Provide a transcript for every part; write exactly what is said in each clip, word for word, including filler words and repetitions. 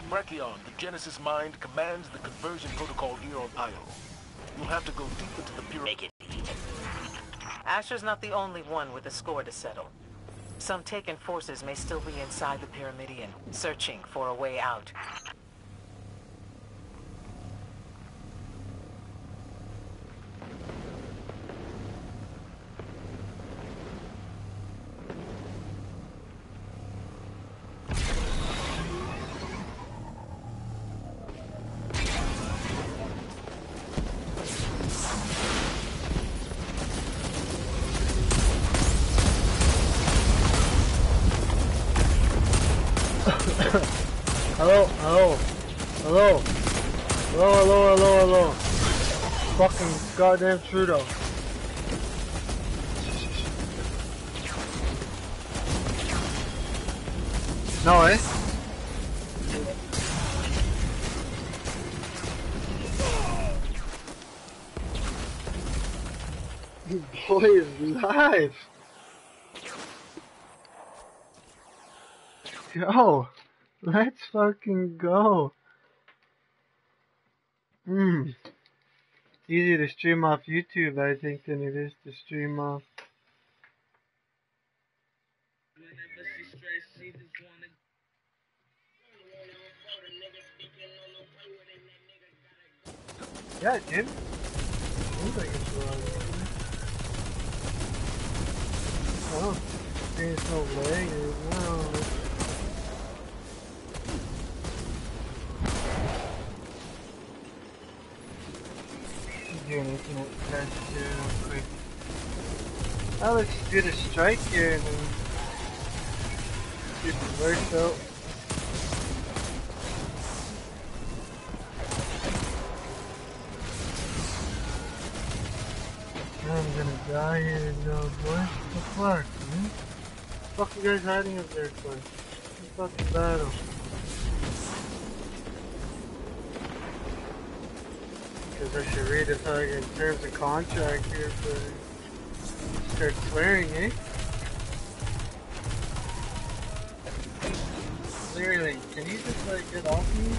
Brachion, the Genesis Mind commands the conversion protocol here on Io. You'll have to go deep into the pyramid. Make it easy. Asher's not the only one with a score to settle. Some Taken forces may still be inside the Pyramidion, searching for a way out. Hello, hello, hello, hello, hello, hello, hello. Fucking goddamn Trudeau. No, eh? Boy is live. Yo. Let's fucking go. Hmm. It's easier to stream off YouTube, I think, than it is to stream off. Yeah, Jim. Seems like it's wrong. Oh, there's no lag. No. Doing internet test here real quick. Now let's do the strike here and then see if it works out. I'm gonna die here, no boy. What the fuck, man? What the fuck are you guys hiding up there for? What the fucking battle? I should read the fucking terms of contract here for start swearing, eh? Clearly, can you just like get off me?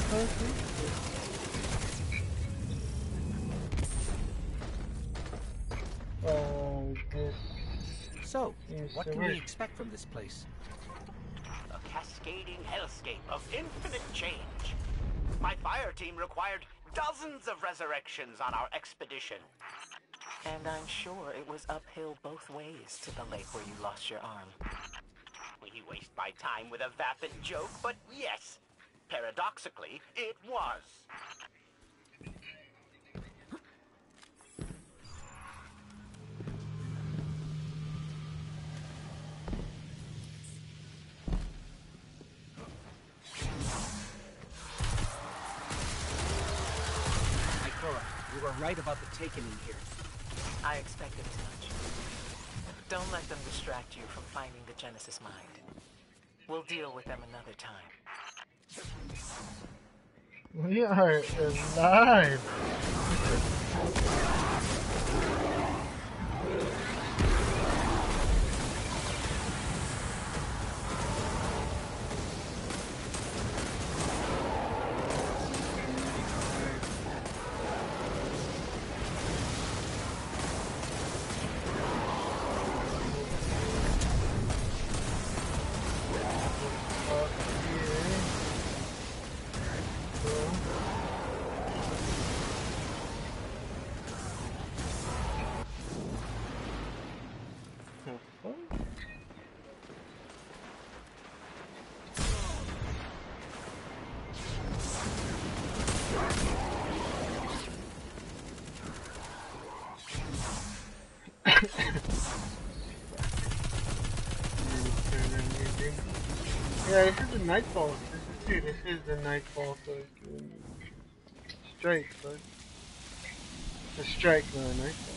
Oh, this. So, what can we expect from this place? A cascading hellscape of infinite change. My fire team required dozens of resurrections on our expedition. And I'm sure it was uphill both ways to the lake where you lost your arm. We waste my time with a vapid joke, but yes, paradoxically, it was. You were right about the Taken in here. I expected as much. Don't let them distract you from finding the Genesis Mind. We'll deal with them another time. We are alive! Yeah, this is the Nightfall. This is dude, this is the Nightfall fucking strike, but the strike, not a Nightfall.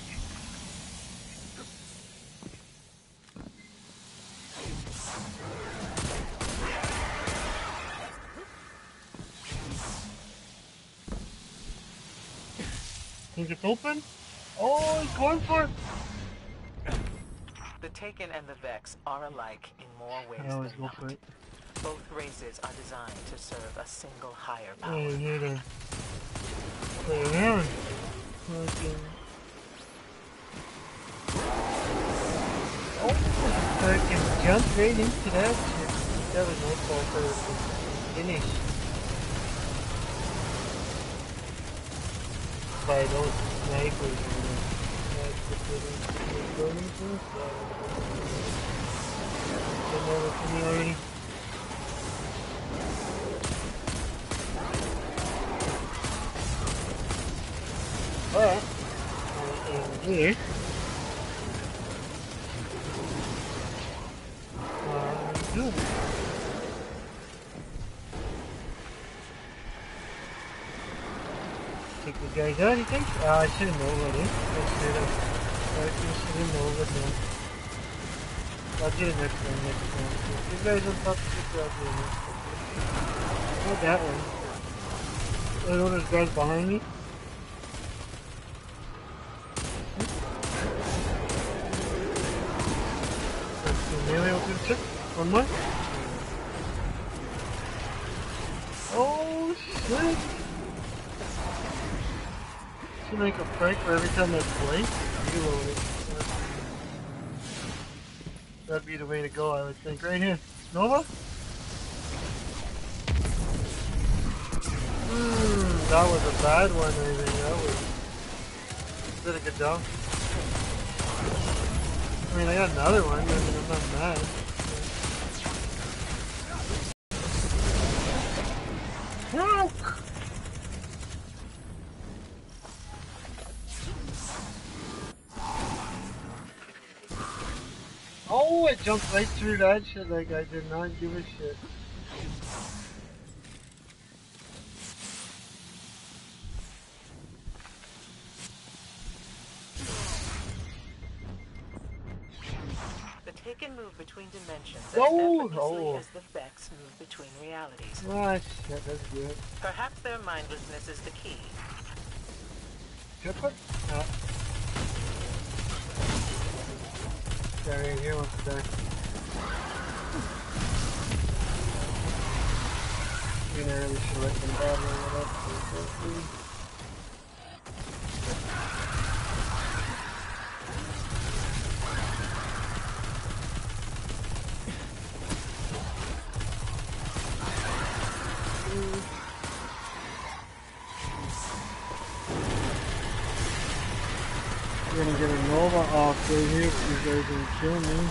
Think it's open? Oh, he's going for it! The Taken and the Vex are alike in more ways I always than go not. for it. Both races are designed to serve a single higher Oh, power. yeah, then. Put it on. Fucking. Oh, fucking jumped right into that shit. That was my fault for the finish. By those snipers. That's the feeling. Going into Come over to me already. Alright. Over here. Uh, good. Take the guys out, you think? Uh, I should have known what it is. I should have. I should have known what it is. I'll do it next time, next time. If you guys don't talk to people, I'll do it next time. Not that one. I know there's guys behind me. Melee open chip. One more. Oh shit! Should make a prank for every time I blink. Reload it. That'd be the way to go, I would think. Right here. Nova? Hmm, that was a bad one, I think. That was. Did a good job. I mean, I got another one. I mean, I'm not mad. Broke! Oh, it jumped right through that shit like I did not give a shit. The Taken move between dimensions as Oh, effortlessly oh. as the Vex move between realities. Ah, shit, that's good. Perhaps their mindlessness is the key. Should I put? Ah. Guy right here wants to die. You know, really should let them battle it up. I'm gonna get a Nova off right here if you guys gonna kill me.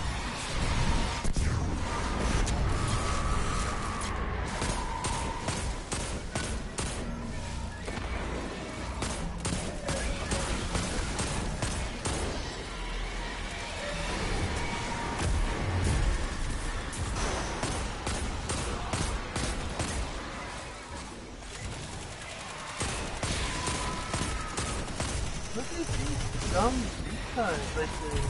Look at these dumb defense, like the...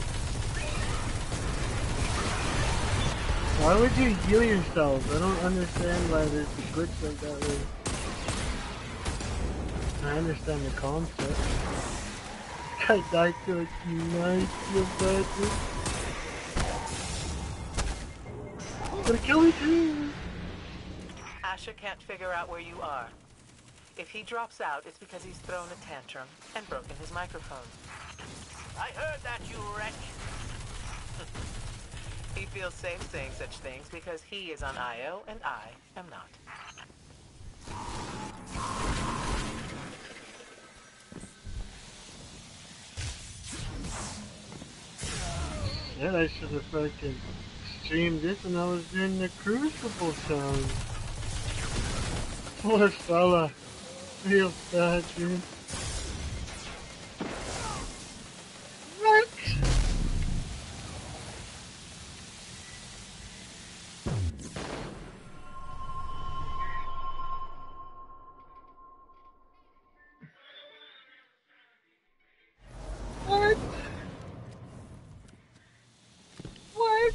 Why would you heal yourself? I don't understand why there's a glitch like that way. I understand the concept. This guy died to a nice little bastard. He's gonna kill me too! Asher can't figure out where you are. If he drops out, it's because he's thrown a tantrum and broken his microphone. I heard that, you wretch. He feels safe saying such things because he is on I O and I am not. Yeah, I should have fucking streamed it when I was doing the Crucible sound. Poor fella. Real bad, dude. What? What? What?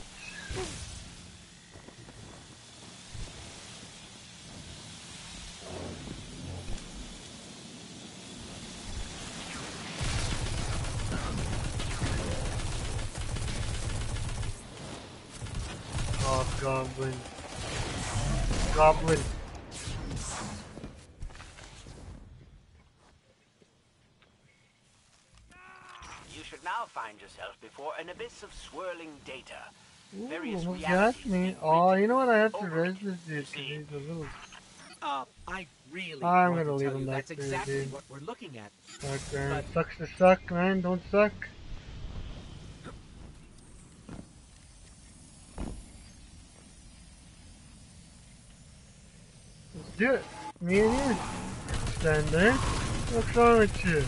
Oh, Goblin. goblin. You should now find yourself before an abyss of swirling data. Ooh, Various what's realities that mean? being Oh, you know what? I have to over res it, this you dude see. because he's a little. Uh, I really I'm want gonna to leave tell him you back that's there, exactly dude. what we're looking at. Fuck, man. But- Sucks to suck, man. Don't suck. Let's do it. Me and you. Stand there. What's wrong with you?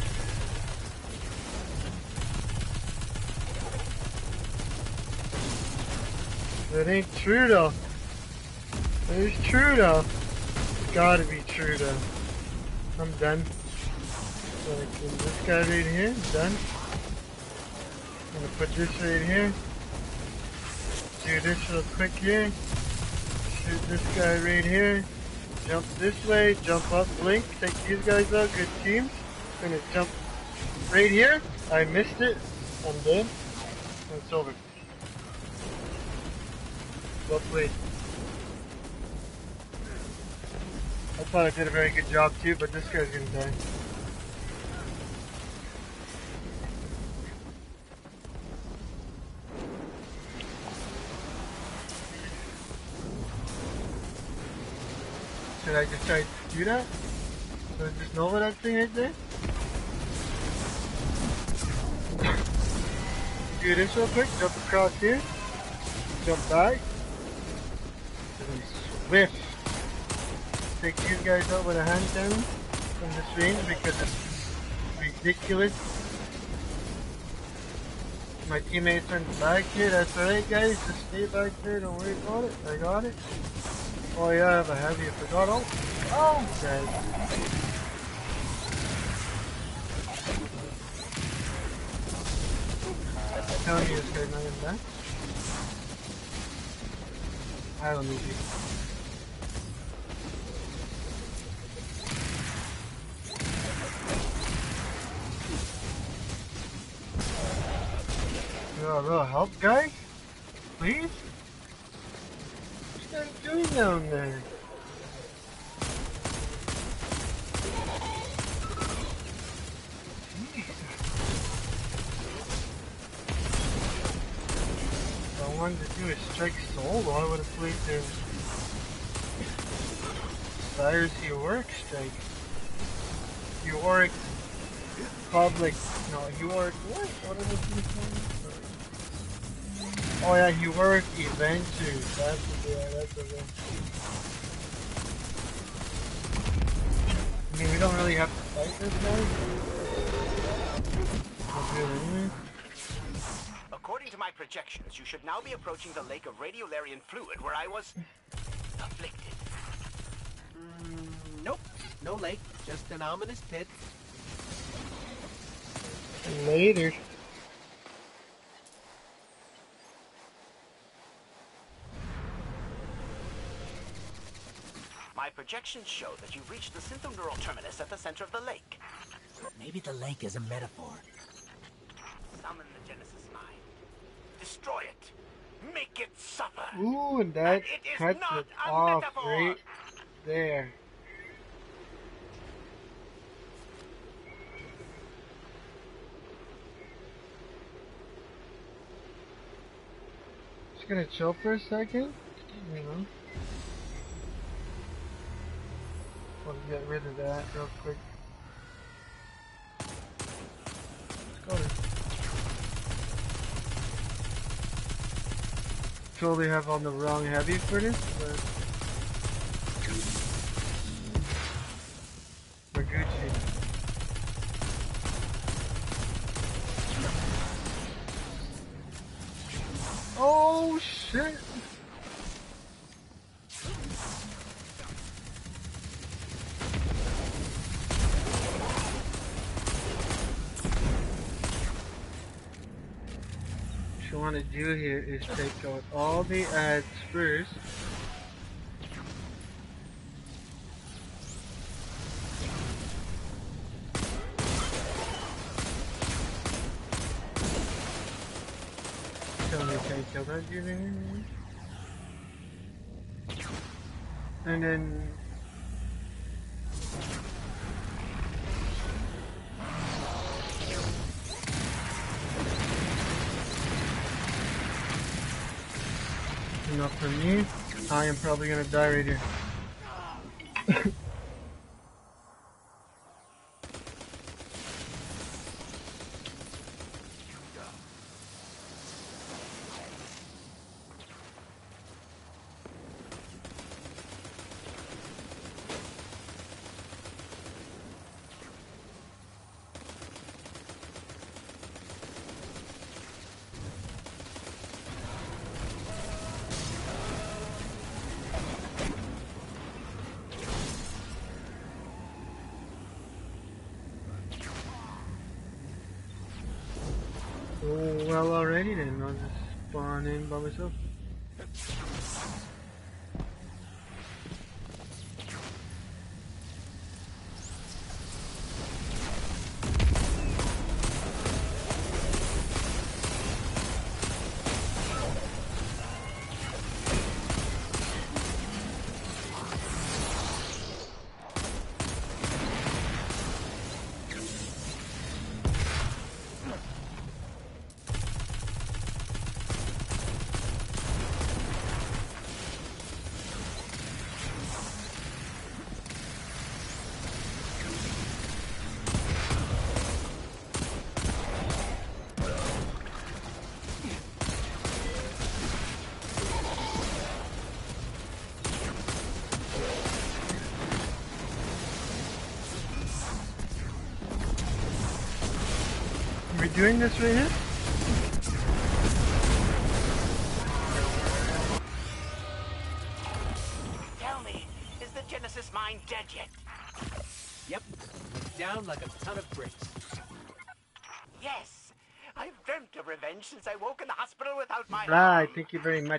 That ain't true though. That is true though. It's gotta be true though. I'm done. Like, this guy right here, done. I'm gonna put this right here. Do this real quick here. Shoot this guy right here. Jump this way, jump up, blink, take these guys out, good teams. Gonna jump right here. I missed it. I'm dead. It's over. Well played. I thought I did a very good job too, but this guy's gonna die. Should I just try to do that? So just know what that thing right there? Do this real quick, jump across here, jump back, and swift. Take these guys out with a hand cannon from this range because it's ridiculous. My teammates turned back here, that's alright guys, just stay back there, don't worry about it, I got it. Oh yeah, I have a heavy, I forgot, oh, oh, guys. I'm telling you this guy's not even back. I don't need you. You want a little help, guys? Please? What's that doing down there? Jeez. If I wanted to do a strike solo, I would have played the Cyrus Heroic strike. Heroic Public. No, Heroic. What? What are they saying? Oh yeah, Heroic Adventures. That's the yeah, that's the one. I mean, we don't really have to fight this guy. We'll do it anyway. According to my projections, you should now be approaching the lake of radiolarian fluid where I was afflicted. Mm, nope, no lake, just an ominous pit. Later. My projections show that you've reached the syntho-neural terminus at the center of the lake. Maybe the lake is a metaphor. Summon the Genesis mind. Destroy it. Make it suffer. Ooh, and that And it is cuts not it a off metaphor. right there. Just gonna chill for a second, you know. We'll get rid of that real quick. Let's go. Totally have on the wrong heavy for this, but we're Gucci. Oh shit! What you want to do here is take out all the ads first. Tell me if I kill that dude in here. And then enough for me. I am probably gonna die right here. Oh, well, already then. I'll just spawn in by myself. Are we doing this right here? Tell me, is the Genesis mine dead yet? Yep. Down like a ton of bricks. Yes. I've dreamt of revenge since I woke in the hospital without my Blah, arm. thank you very much.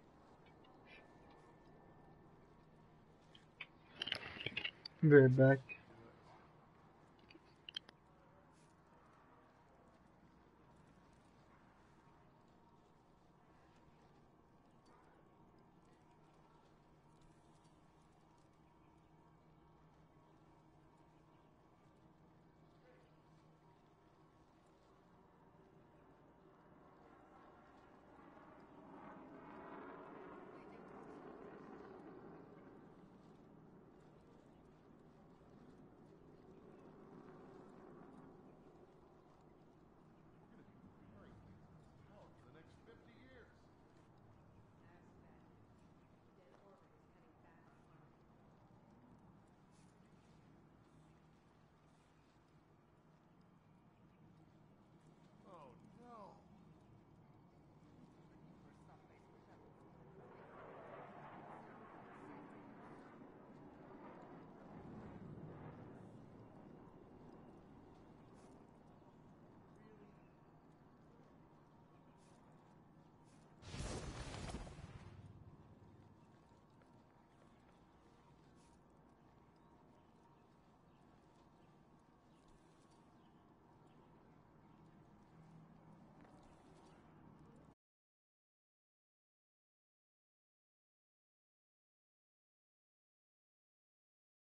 We're back.